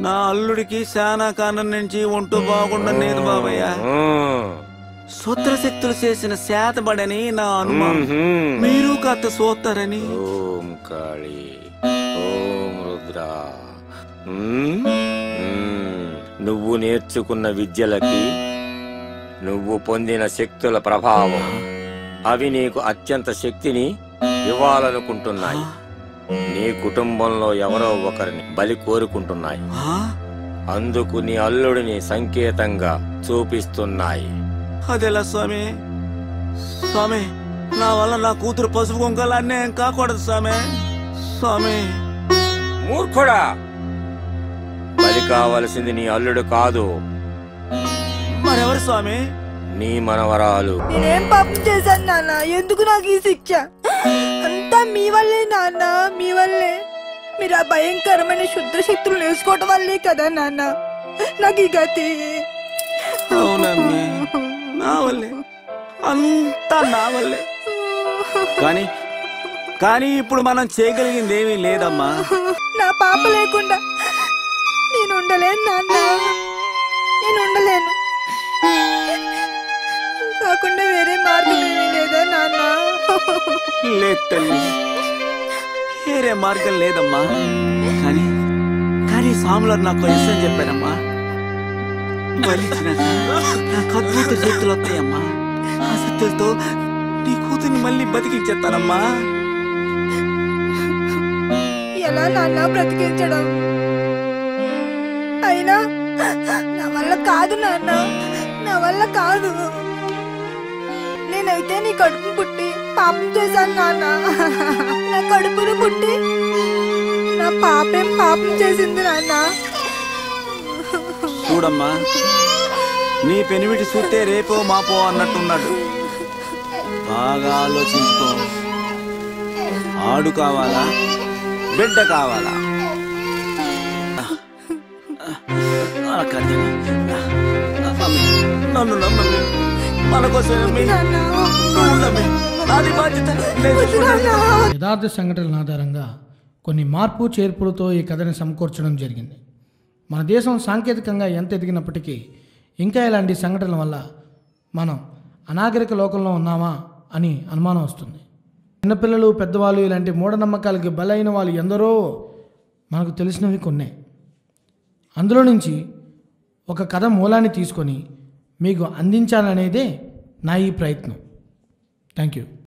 నా అల్లుడికి శానా కారణం నుంచి ఒంటూ బాగుండలేదు బాబయ్య. సూత్రశక్తులు చేసిన శాతబడని నా అనుమానం. మీరు కాస్త సూత్తారని. ఓం కాళీ ఓం రుద్ర. నువ్వు నేర్చుకున్న విద్యలకి నువ్వు పొందిన శక్తుల ప్రభావం అవి నీకు అత్యంత శక్తిని ఇవ్వాలనుకుంటున్నాయి. నీ కుటుంబంలో ఎవరో ఒకరిని బలి కోరుకుంటున్నాయి. అందుకు నీ అల్లుడిని సంకేతంగా చూపిస్తున్నాయి. అదెలా స్వామి? స్వామి, నా వల్ల నా కూతురు పసుపు కుంకాలు అన్యాయం కాకూడదు స్వామి. స్వామి మూర్ఖుడా, బలి కావలసింది నీ అల్లుడు కాదు, మరెవరు స్వామి? నీ మనవరాలు. నేనేం పాపం చేశాను నాన్న? ఎందుకు నాకు ఈ శిక్ష? అంతా మీ వల్లే నాన్న, మీ వల్లే. మీరు ఆ భయంకరమైన శుద్ధ శక్తులు నేర్చుకోవటం వల్లే కదా నాన్న నాకు ఈ గతి. అవునమ్మే, నా వల్లే, అంతా నా వల్లే. కానీ కానీ ఇప్పుడు మనం చేయగలిగింది ఏమీ లేదమ్మా. నా పాప లేకుండా నేను ఉండలేను నాన్న, నేను ఉండలేను. కాకుండా వేరే మార్గం ఏమీ లేదా నాన్న? లేదు తల్లి, వేరే మార్గం లేదమ్మా. కానీ కానీ స్వాములు నాకు ఇష్టం చెప్పారమ్మా. నాకు అద్భుత శక్తులు వస్తాయమ్మా. ఆ శక్తులతో నీ కూతుర్ని మళ్ళీ బతికించేస్తానమ్మా. ఎలా నాన్న బ్రతికించడం? అయినా నా వల్ల కాదు నాన్న, నా వల్ల కాదు. నేనైతే నీ కడుపు పుట్టి పాపం చేశాను నాన్న. నా కడుపును పుట్టి నా పాపేం పాపం చేసింది నాన్న. చూడమ్మా, నీ పెనిమిటి చూస్తే రేపో మాపో అన్నట్టున్నాడు. బాగా ఆలోచించుకో. ఆడు కావాలా, బిడ్డ కావాలా? నన్ను నమ్మండి, మన కోసం యథార్థ సంఘటనల ఆధారంగా కొన్ని మార్పు చేర్పులతో ఈ కథని సమకూర్చడం జరిగింది. మన దేశం సాంకేతికంగా ఎంత ఎదిగినప్పటికీ ఇంకా ఇలాంటి సంఘటనల వల్ల మనం అనాగరిక లోకంలో ఉన్నామా అని అనుమానం వస్తుంది. చిన్నపిల్లలు, పెద్దవాళ్ళు ఇలాంటి మూఢనమ్మకాలకి బలైన వాళ్ళు ఎందరో మనకు తెలిసినవి కొన్నే. అందులో నుంచి ఒక కథ మూలాన్ని తీసుకొని మీకు అందించాలనేదే నా ఈ ప్రయత్నం. Thank you.